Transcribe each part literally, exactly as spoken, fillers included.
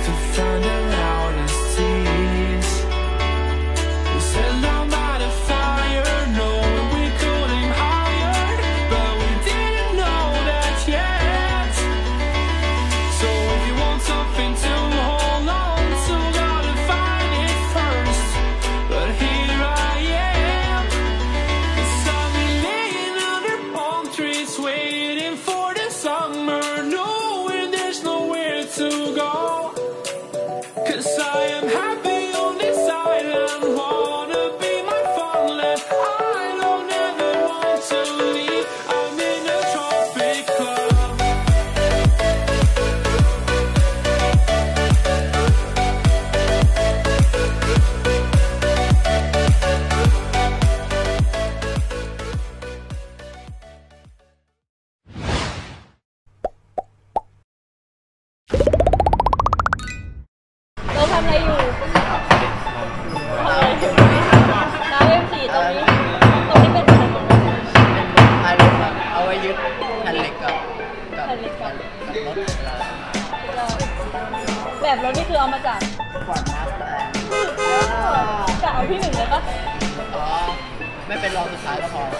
to find the loudest tears. We said down by the fire, knowing we could aim higher, but we didn't know that yet. So if you want something to hold on to, gotta find it first. But here I am, 'cause I've been laying under palm trees, waiting for the summer, knowing there's nowhere to go. 'Cause I am happy on this island, wanna be my farmland. I don't ever want to leave, I'm in a tropic club. เราทำอะไรอยู่น้ำเอ็มสี่ตรงนี้ตรงนี้เป็นอะไรของเราท้ายรถครับเอาไว้ยึดแผ่นเหล็กกับกับกับรถแบบรถนี่คือเอามาจากก่อนนับแต่จะเอาที่หนึ่งเลยปะอ๋อไม่เป็นรองสุดท้ายก็พอ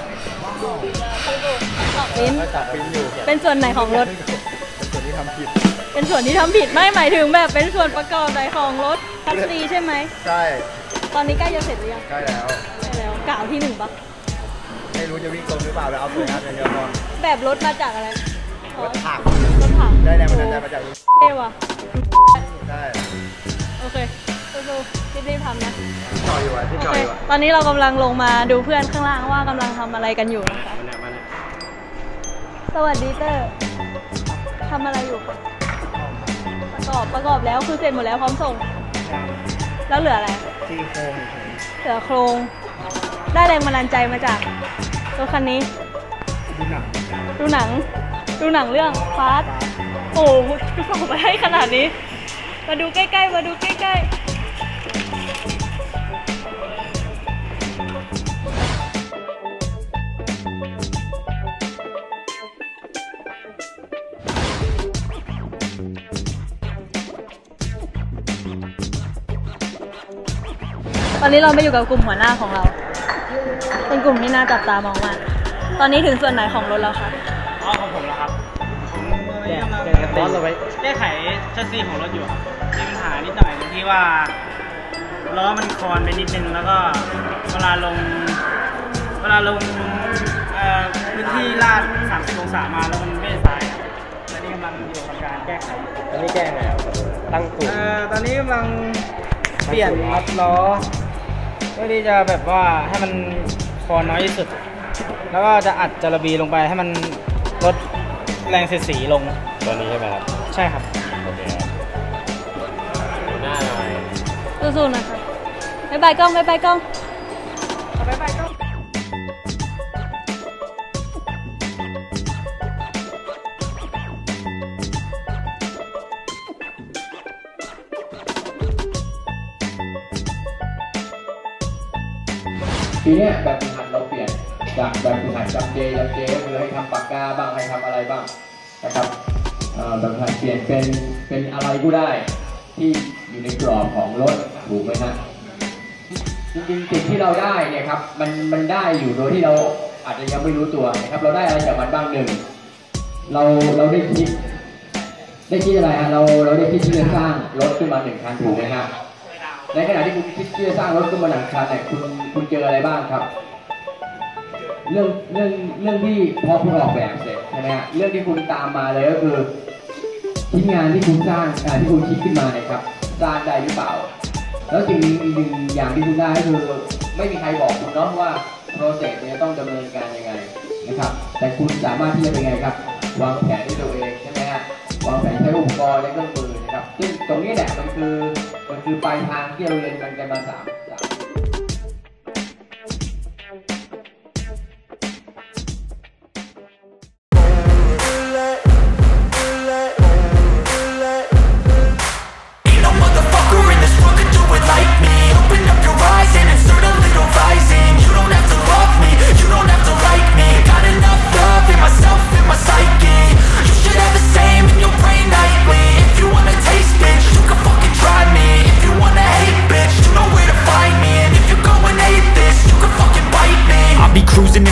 ปิ้นจับปิ้นอยู่เป็นส่วนไหนของรถเป็นส่วนที่ทำผิดเป็นส่วนที่ทำผิดไม่หมายถึงแบบเป็นส่วนประกอบใดของรถคัสซีใช่ไหมใช่ตอนนี้ใกล้จะเสร็จหรือยังใกล้แล้วใช่แล้วกล่าวที่หนึ่งปะไม่รู้จะวิ่งตรงหรือเปล่าแต่เอาสวยงามอย่างเดียวพอแบบรถมาจากอะไรรถถังรถถังได้แรงบันดาลใจมาจากเท่ว่ะใช่โอเคสู้ๆรีบๆทำนะต่ออยู่อ่ะที่โอต่อเคอยู่อ่ะตอนนี้เรากำลังลงมาดูเพื่อนข้างล่างว่ากำลังทำอะไรกันอยู่นะคะสวัสดีเตอร์ทำอะไรอยู่คะประกอบประกอบแล้วคือเสร็จหมดแล้วพร้อมส่งแล้วเหลืออะไรที่โค้งเหลือโครงได้แรงบันดาลใจมาจากรถคันนี้ดูหนังดูหนังดูหนังเรื่องฟาสต์โอ้โหดูส่งมาให้ขนาดนี้มาดูใกล้ๆมาดูใกล้ๆตอนนี้เรามาอยู่กับกลุ่มหัวหน้าของเราเป็นกลุ่มที่น่าจับตามองมากตอนนี้ถึงส่วนไหนของรถแล้วคะอ๋อของผมแล้วครับผมกำลังแกะร้อนเราไว้แก้ไขชัสซีของรถอยู่ครับมีปัญหานิดหน่อยตรงที่ว่าล้อมันคอนไปนิดนึงแล้วก็เวลาลงเวลาลงเอ่อพื้นที่ลาดสามสิบองศามาแล้วมันไม่สายตอนนี้กำลังอยู่กับการแก้ไขอันนี้แก้ไงครับตั้งสูงเอ่อตอนนี้กำลังเปลี่ยนน็อตล้อเพื่อที่จะแบบว่าให้มันคอนน้อยที่สุดแล้วก็จะอัดจระบีลงไปให้มันลดแรงเสียดสีลงตัวนี้ใช่ไหมครับใช่ครับโอเคหน้าหน่อยสู้ๆนะคะบ๊ายบายกล้องบ๊ายบายกล้องบ๊ายบายกล้องทีนี้แบบฝึกหัดเราเปลี่ยนจากแบบฝึกหัดจากเจจากเจก็คือให้ทำปากกาบ้างให้ทำอะไรบ้างนะครับแบบฝึกหัดเปลี่ยนเป็นเป็นอะไรก็ได้ที่อยู่ในกรอบของรถถูกไหมฮะจริงๆสิ่งที่เราได้เนี่ยครับมันมันได้อยู่โดยที่เราอาจจะยังไม่รู้ตัวนะครับเราได้อะไรจากมันบ้างหนึ่งเราเราได้คิดได้คิดอะไรฮะเราเราได้คิดที่จะสร้างรถขึ้นมาหนึ่งคันถูกไหมฮะในขณะที่คุณคิดที่จะสร้างรถขึ้นมาหนึ่งคันเนี่ยคุณคุณเจออะไรบ้างครับเรื่องเรื่องเรื่องที่พอคุณออกแบบเสร็จใช่ไหมฮะเรื่องที่คุณตามมาเลยก็คือชิ้นงานที่คุณสร้างงานที่คุณคิดขึ้นมาเนี่ยครับสร้างได้หรือเปล่าแล้วสิ่งอีกหนึ่งอย่างที่คุณได้ก็คือไม่มีใครบอกคุณเนาะว่าโปรเซสเนี่ยต้องดำเนินการยังไงนะครับแต่คุณสามารถที่จะเป็นไงครับวางแผนด้วยตัวเองใช่ไหมฮะวางแผนใช้อุปกรณ์และเครื่องมือนะครับซึ่งตรงนี้แหละมันคือมันคือปลายทางที่เราเรียนกันกันมาสามสาม Myself in my psyche. You should have the same in your brain nightly. If you wanna taste, bitch, you can fucking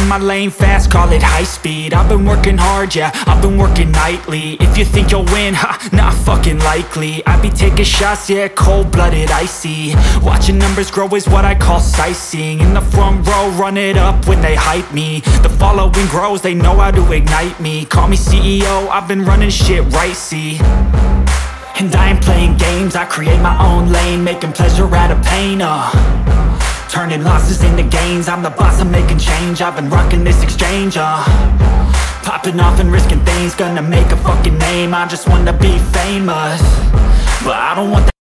in my lane fast, call it high speed. I've been working hard, yeah, I've been working nightly. If you think you'll win, ha, not fucking likely. I be taking shots, yeah, cold-blooded, icy. Watching numbers grow is what I call sightseeing. In the front row, run it up when they hype me. The following grows, they know how to ignite me. Call me C E O, I've been running shit right, see. And I ain't playing games, I create my own lane, making pleasure out of pain, uh turning losses into gains, I'm the boss, I'm making change. I've been rocking this exchange, uh popping off and risking things, gonna make a fucking name. I just wanna be famous, but I don't want that.